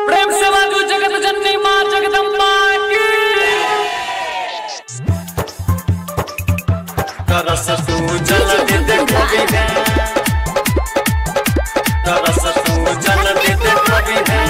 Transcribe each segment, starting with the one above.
प्रेम से बाजू जगत जननी मां जगदम्बा की तरस तू जल दे कभी है, तरस तू जल दे कभी है।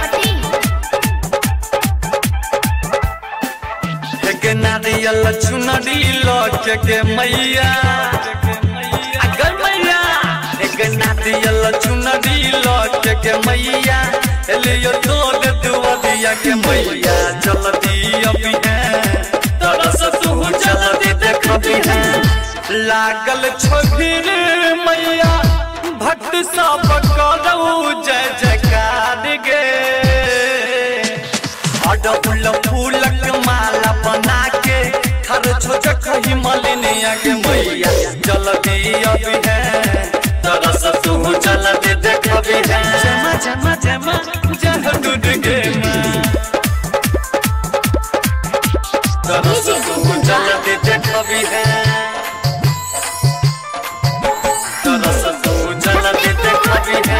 एक नारियल चुनरी लौट के मैया अगर मैया, एक नारियल चुनरी लौट के मैया लियो तोड़ दुआरिया के मैया जल्दी अभी है, तरस तू जल्दी देख अभी है। लागल छोगिर मैया भक्त सब करू जय जयकार गे, अडहुल फूलक माला बना के हर छोटक ही मलिनिया के मैया जल्दी अभी है, तरस तू जल्दी देख अभी है। जमा जमा जमा जहदुद गे तरस तू जल्दी देख अभी है, तरस तू जल्दी देख अभी है,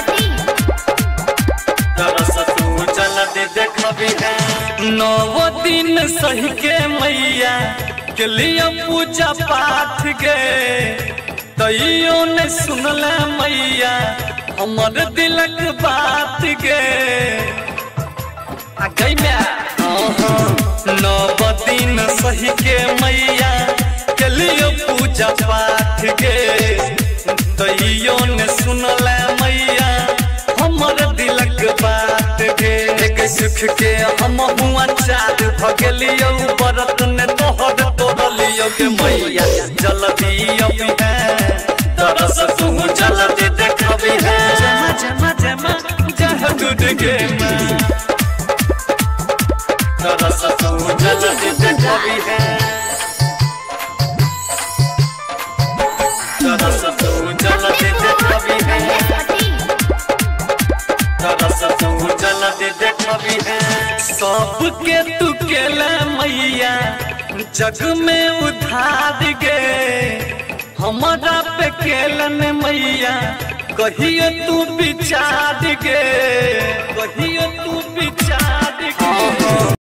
तरस तू जल्दी देख अभी है। 9 दिन सही के मैया के लिए पूजा पाठ गे, तैयो ने सुनल मैया हमर दिलक बात गे। आ गई मैं 9 दिन सही के मैया के लिए पूजा पाठ गे, तैयो ने सुनल मैया हमर दिलक बात गे। एक सुख के हम हुआ चाँद भगलियो बरत ने तोहर तोड़लियो के मैया जल्दी अभी है, तरस तू जल्दी देख अभी है। जमा जमा जमा जहदुद गे तरस तू जल्दी देख अभी है, तरस तू जल्दी देख अभी है, तरस तू जल्दी देख अभी है। सबके तू केला मैया जग में उधार गे, हमारा पे केलन मैया कहियो तू विचार गे, कहियो तू विचार गे।